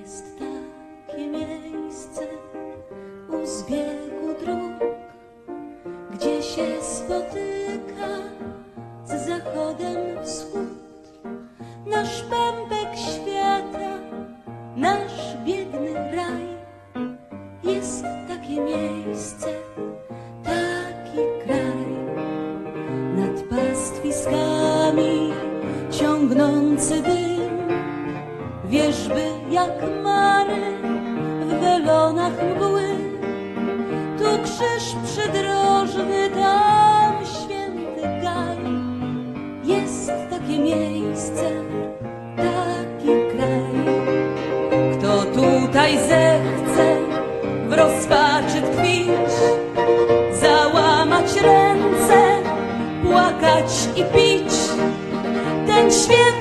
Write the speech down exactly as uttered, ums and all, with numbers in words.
Jest takie miejsce u zbiegu dróg, gdzie się spotyka z zachodem wschód. Nasz pępek świata, nasz biedny raj. Jest takie miejsce, taki kraj. Nad pastwiskami ciągnący dym, wierzby jak mary w welonach mgły. Tu krzyż przydrożny, tam święty gaj. Jest takie miejsce, taki kraj. Kto tutaj zechce w rozpaczy tkwić, załamać ręce, płakać i pić, ten święty